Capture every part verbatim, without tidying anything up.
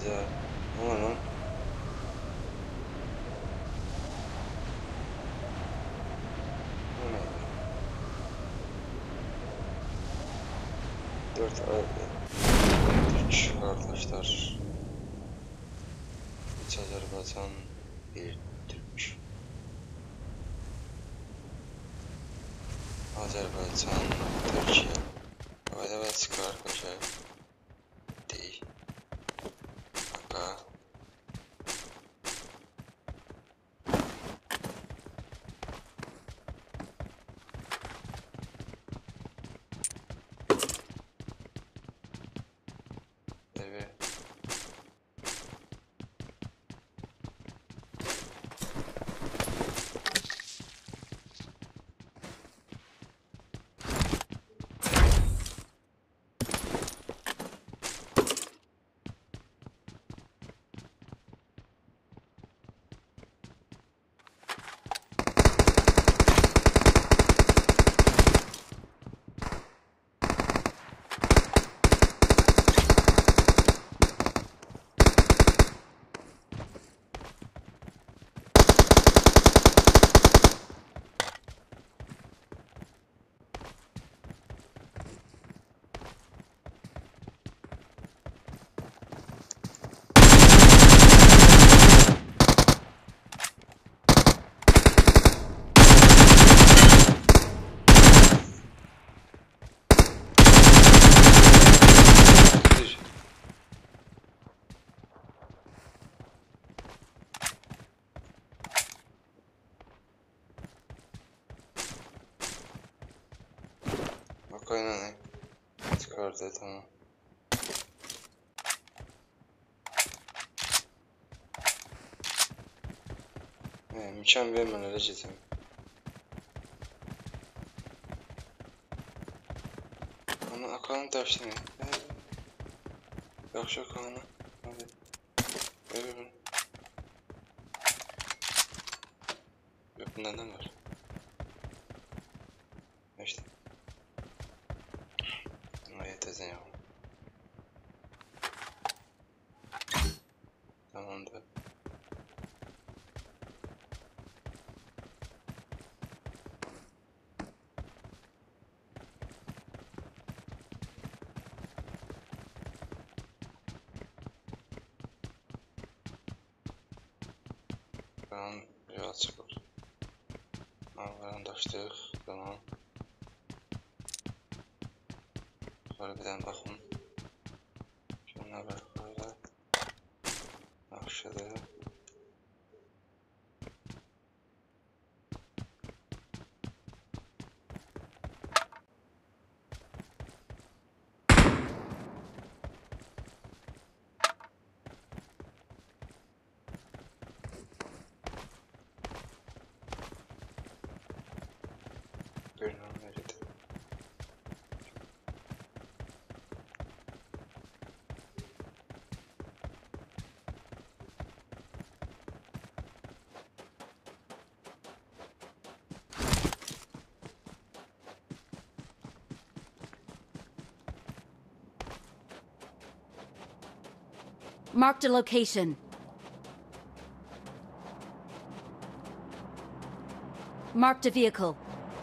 güzel. Aman lan. Bu neydi? Dört üç kardeşler. Üç Azerbaycan, bir Türk. Azerbaycan, Türkiye. Havada ve çıkar koca. Değil. Aga. Evet. Bak aynen. Çıkardı tamam. He, mükemmel ben öyle çizim. Ana akalım taşını. Yaxşı akalım. Hadi. Ver bunu. Yok bundan ne var? İşte. Ay tezen ya. Tamamdır. Tamam biraz çıkır. Ağlarını taştık. Tamam. Sonra bir tane bakın. Şuna bak böyle. Aşağıda. Görünüm verildi. Marked a location. Marked a vehicle.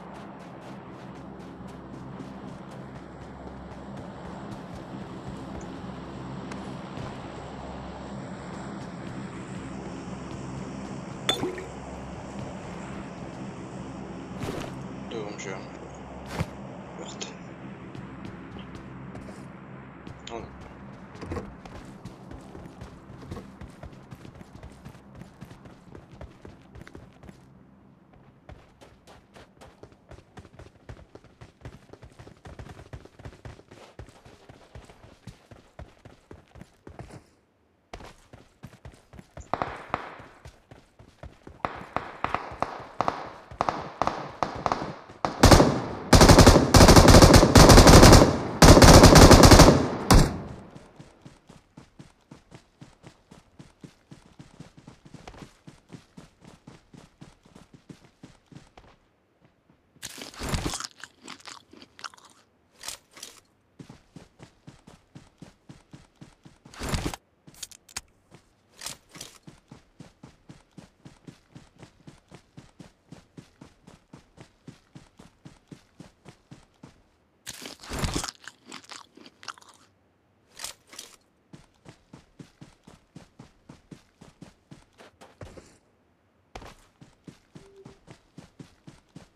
Doğumcu. Yoktu. Oğlum.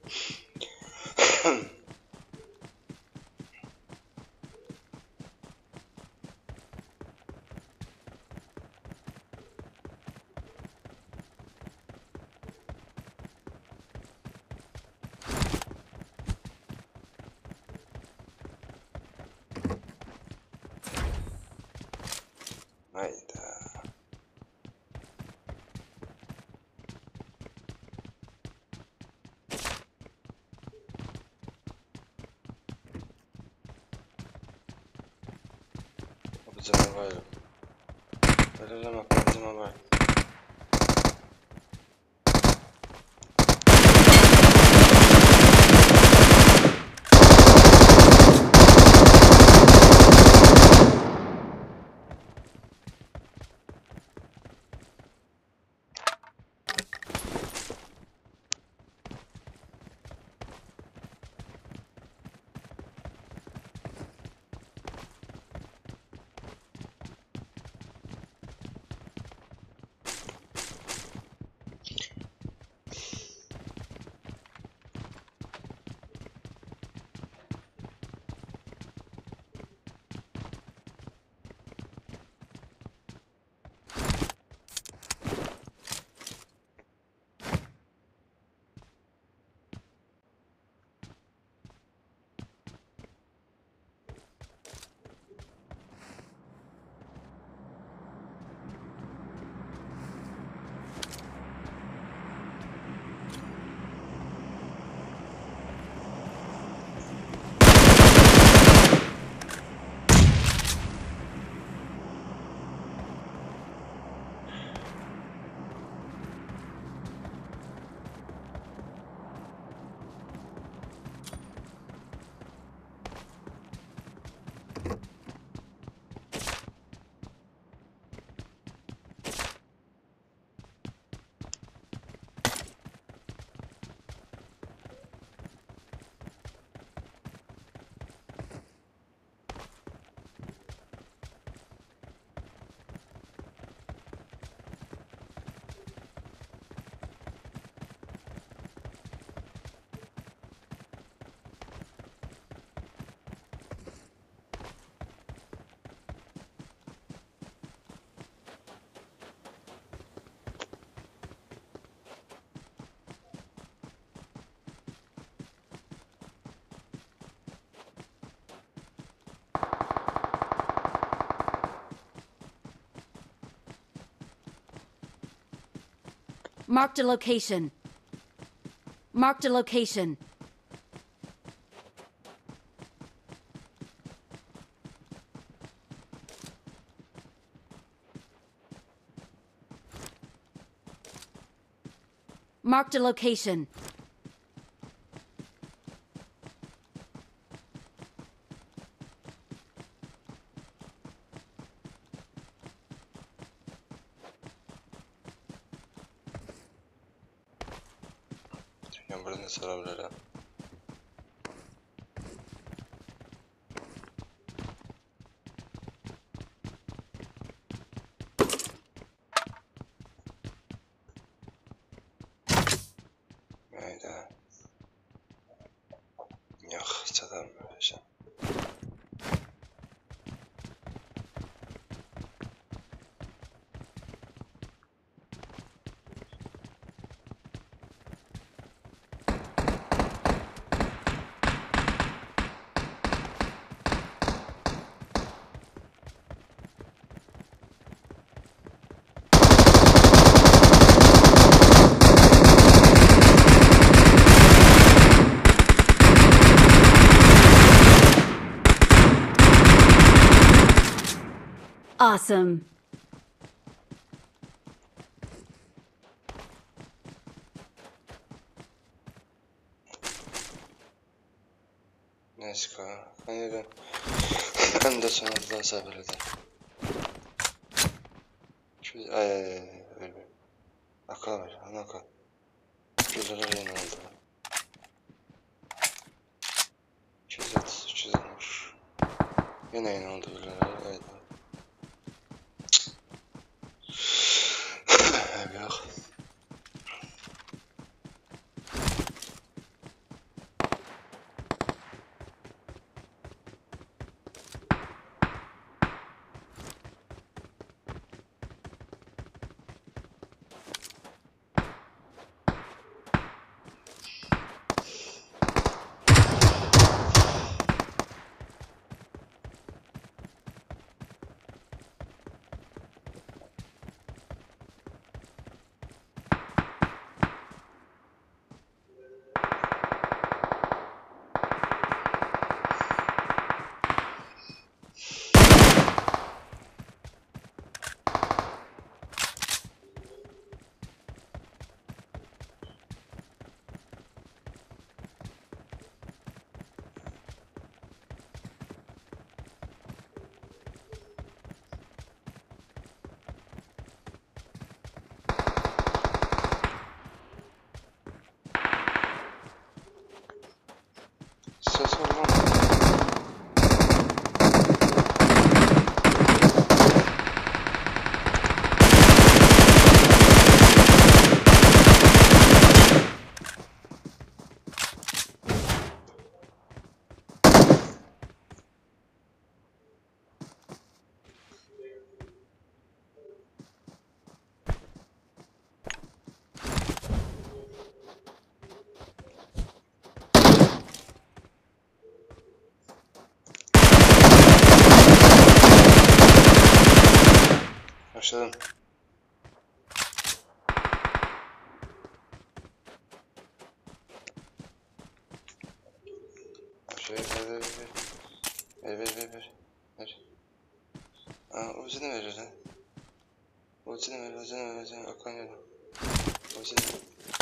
Hayda. Bizim haber. Böyle demek bizim haber. Marked a location. Marked a location. Marked a location. Ben buradan sarabilirim. Hayda. Yok, hiç adam böyle şey. Awesome. Neyse kanka. Hani ben, ben de sonunda sabırladım. Şu ay ay ay öyle. Akal var, ana akal. Gülleri yeni oldu. iki yüz otuz, üç yüz altmış. Yine yeni oldu gülleri. Haydi. Yok. ses var lan. Başladım. Şöyle ver ver ver. Ver ver ver ver. Ver. Aa, Uzi'ni verir ha. Uzi'ni ver, Uzi'ni ver, Uzi'ni ver. Akan yana. Uzi'ni ver.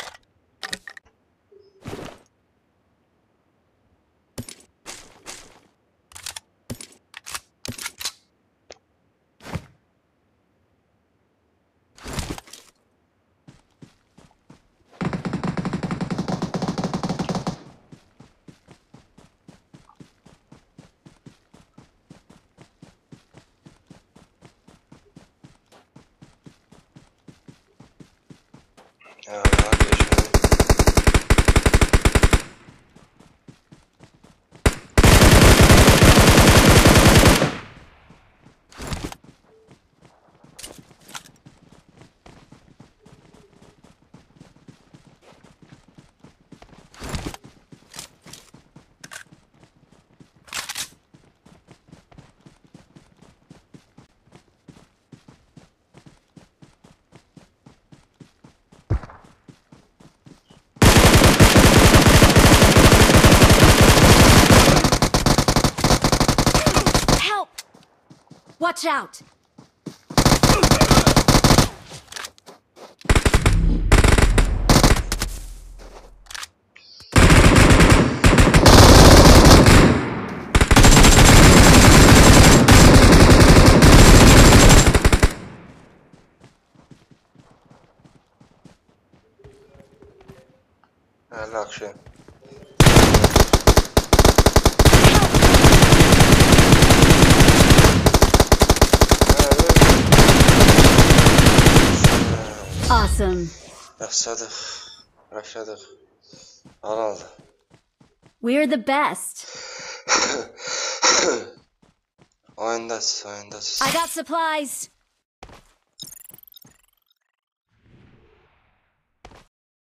Ya arkadaşlar. Help! Watch out! Hadi akşam. Awesome. Başladık. Başladık. Al aldı. We're the best. Oyundasız, oyundasız. I got supplies.